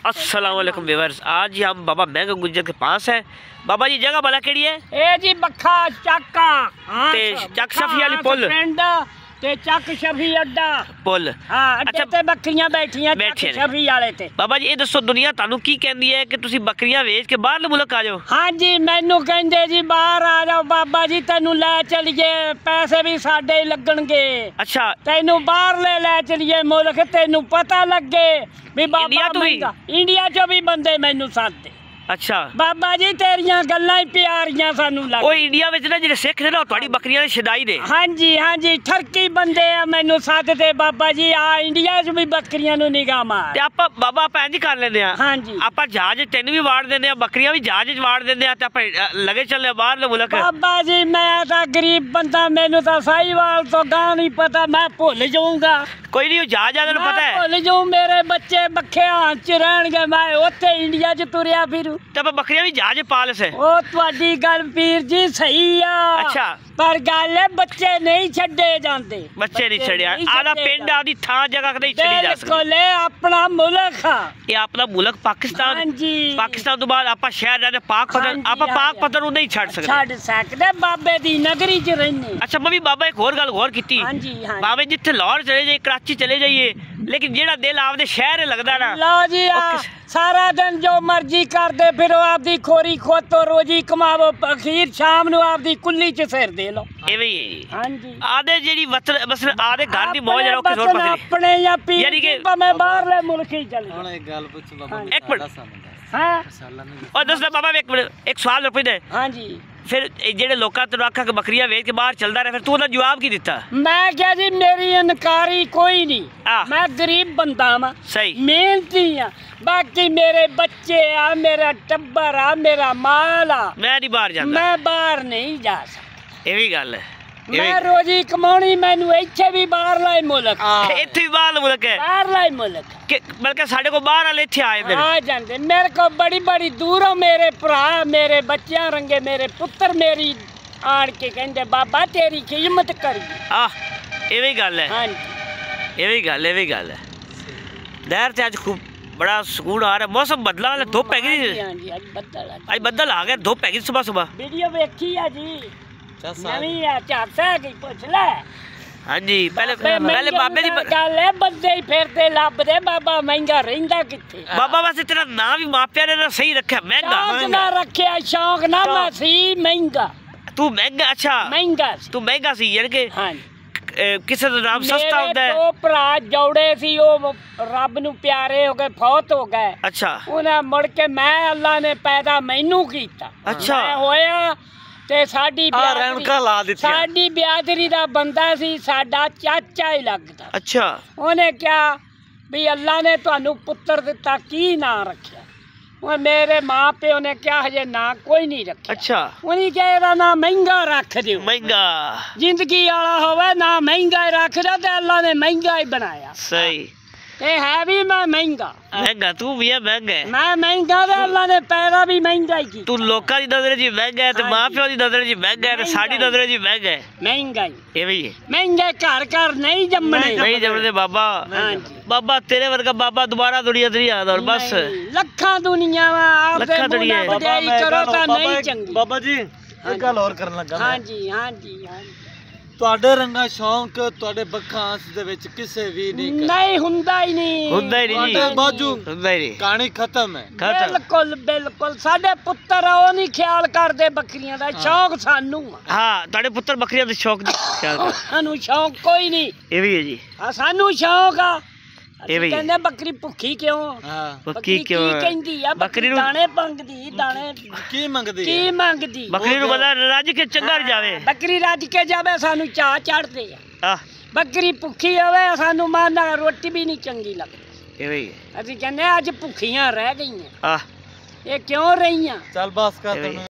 अस्सलाम वालेकुम व्यूअर्स, आज हम बाबा महंगा गुज्जर के पास है। बाबा जी जगह भला केड़ी है? ए जी बखा चक्का ते चक शफी वाली पुल ते चक शफी अड्डा पुल। हां अड्डे ते बकरियां बैठियां बैठे चक शफी वाले ते। बाबा जी ये दसो दुनिया तानू की कहंदी है कि तुसी बकरियां बेच के बाहर मुल्क आ जाओ? हां जी मैनू कहंदे जी बाहर आ जाओ बाबा जी, तेनू ले चलिए, पैसे भी साडे ही लगणगे। अच्छा तेनू बाहर ले चलिए मुल्क, तेनू पता लगे भी बाबा इंडिया चो भी बंदे मैनू सादे। अच्छा बाबा जी तेरियां गल्लां ही प्यारियां सानू लग। ओ इंडिया विच ना जेडे सिख ने ना तुहाडी बकरियां दे छदाई दे। हां जी ठरकी बंदे आ मैनू साददे बाबा जी, आ इंडिया च भी बकरियां नु निगाह मार। ते आपा बाबा आप इंज कर लेंदे आ। हां जी आपा जहाज तेन भी वाड़ देंदे आ, बकरियां भी जहाज च वाड़ देंदे आ ते आपा लगे चलने बाहर ले मुल्क। बाबा जी मैं तां गरीब बंदा, मैनू तां साहिवाल तो गां नहीं पता, मैं भुल जाऊंगा। कोई नहीं जहाज आदे पता है, भुल जाऊं, मेरे बच्चे बखे हाथ च रहणगे, मैं ओथे इंडिया च तुरिया फिरू ते आपा बकरियां भी जहाज पाल से। ओ तुहाडी गल पीर जी सही आ। अच्छा पर गल है बच्चे नहीं छड्डे जांदे, बच्चे नहीं छड़िया आला पिंड आदी थां जगह कदे छड़ी जा सकदी। बिल्कुल अपना मुल्क आ, ये अपना मुल्क पाकिस्तान। हां जी पाकिस्तान तो बाद आपा शहर रहने पाक पत्थर, आपा पाक पत्थर नु नहीं छड़ सकदे। छड़ सकदे बाबे दी नगरी च रहने। अच्छा मैं भी बाबा एक और गल गौर कीती। हां जी हां बाबे जिथे लाहौर चले जाइए, कराची चले जाइए, लेकिन जेड़ा दिल आपदे शहर लगदा ना, लो जी सारा दिन जो मर्जी कर दे फिरो, आपदी खोरी खोतो रोजी कमावो, अखीर शाम नु आपदी कुल्ली च सिर दे लो। एवे ही है जी। हां जी आदे जेड़ी बस आदे घर दी मौज रखो किस और पासे अपने या पी यानी कि मैं बाहर ले मुल्क ही चल। ਹੁਣ ਇੱਕ ਗੱਲ ਪੁੱਛ ਬਾਬਾ एक मिनट हां और दस बाबा एक मिनट एक सवाल रुपए दे। हां जी फिर जेडे लोकां तैनूं आखा कि बकरियां वेच के बाहर चलदा रहे, फिर तू उहदा जवाब की दित्ता? मैं क्या जी मेरी इनकारी कोई नहीं, मैं गरीब बंदा वा, सही मेहनती आ, बाकी मेरे बच्चे आ, मेरा टब्बर आ, मेरा माल आ, मैं नहीं बाहर जांदा। मैं बाहर नहीं जा सकता। ये भी गल है, मैं रोजी कमानी, मैनू इत्थे भी बाहर लाई मुल्क, इत्थे भी बाहर मुल्क है बाहर लाई मुल्क कि बल्कि साडे को बाहर वाले इत्थे आए दिन आ जांदे। मेरे को बड़ी बड़ी दूरों मेरे भरा, मेरे बच्चियां रंगे, मेरे पुत्र मेरी आन के कहंदे बाबा तेरी खिदमत करिए। ये भी गल है, हां जी ये भी गल है। लहर ते आज खूब बड़ा सुकून आ रहा है, मौसम बदला वाला, धुप है गई। हां जी आज बदल आ गया, धुप है गई सुबह सुबह। वीडियो देखी है जी, नवी है चाचा की पूछ ले। हाँ जी पहले बाबे दी गल है, बंदे ही फिरते लभदे, बाबा महंगा रहिंदा किथे। बाबा बस तेरा नाम भी मापिया ने ना सही रखा, महंगा शौक ना रखिया, शौक ना मैं सी महंगा। तू महंगा? अच्छा महंगा तू महंगा सी यानी कि हां किसी का नाम सस्ता होता है। दो भरा जोड़े सी, वो रब नू प्यारे हो गए, फौत हो गए। अच्छा उन्हें मुड़ के मैं अल्लाह ने पैदा मैनू कीता। अच्छा होया ते साडी रौनकां ला दित्तियां। साडी बियादरी दा बंदा सी, साडा चाचा ही लगदा। अच्छा उन्हें क्या भी अल्लाह ने तुहानू पुत्र दिता, की ना रखिया? वो मेरे माँ प्यो ने क्या हजे ना कोई नहीं रखा। अच्छा उन्हें क्या एदा ना महंगा रख दियो, महंगा जिंदगी वाला होवे ना महंगा ही रख दो, ते अल्लाह ने महंगा ही बनाया। सही ते है भी मैं महंगा, महंगा तू भी है महंगा है। मैं महंगा ते अल्लाह ने पैदा भी महंगा ही की। तू लोकां दी नजर च महंगा है, ते हाँ मां जी। प्यो दी नजर च महंगा है, ते साडी नजर च महंगा है। महंगा ही ये भी है, महंगे घर घर नहीं जम्मने। नहीं जमदे बाबा। हाँ जी बाबा तेरे वर्गा बाबा दोबारा दुनिया ते नहीं आता और बस नहीं, लखा दुनिया वा आप दे लखां दुनिया है। बड़ाई करो ता नहीं चंगी। ਬਾਬਾ ਜੀ ਇੱਕ ਗੱਲ ਹੋਰ ਕਰਨ ਲੱਗਾ हां ਮੈਂ। जी हां जी हां जी। ਤੁਹਾਡੇ ਰੰਗਾ ਸ਼ੌਂਕ ਤੁਹਾਡੇ ਬੱਖਾਂ ਦੇ ਵਿੱਚ ਕਿਸੇ ਵੀ ਨਹੀਂ ਕਰ नहीं हुंदा ही नहीं, ਹੁੰਦਾ ਹੀ ਨਹੀਂ ਤੁਹਾਡੇ ਬਾਜੂ ਹੁੰਦਾ ਹੀ ਨਹੀਂ ਕਹਾਣੀ ਖਤਮ ਹੈ। खत्म। बिल्कुल बिल्कुल साडे पुत्र ओ नहीं ख्याल करदे बकरियां दा, शौक सानू आ। हाँ ਤੁਹਾਡੇ ਪੁੱਤਰ ਬੱਕਰੀਆਂ ਦੇ ਸ਼ੌਕ ਦੀ ਖਿਆਲ ਕਰ। सानू शौक कोई नहीं, ਇਹ ਵੀ ਹੈ ਜੀ, सानू शौक आ। ਇਹ ਵੀ कहंदे बकरी भुखी क्यों? ਹਾਂ ਬੱਕਰੀ ਕਿਉਂ कहंदी आ बकरी ਨੂੰ दाने मंगदी, दाने ਕੀ ਮੰਗਦੀ की ਹੈ? मंगदी? ਬੱਕਰੀ ਨੂੰ ਪਤਾ ਰੱਜ ਕੇ ਚੰਗਾ ਜਾਵੇ। बकरी रज के जावे सानू चा चढ़दे आ। ਆਹ बकरी भुखी होवे सानू माना रोटी भी नहीं चंगी लगदी। ਇਹ ਵੀ ਹੈ। ਅਸੀਂ ਕਹਿੰਦੇ ਅੱਜ ਭੁੱਖੀਆਂ ਰਹਿ ਗਈਆਂ। ਆਹ ਇਹ ਕਿਉਂ ਰਹੀਆਂ? ਚੱਲ ਬਸ ਕਰ ਇਹ ਵੀ ਤੈਨੂੰ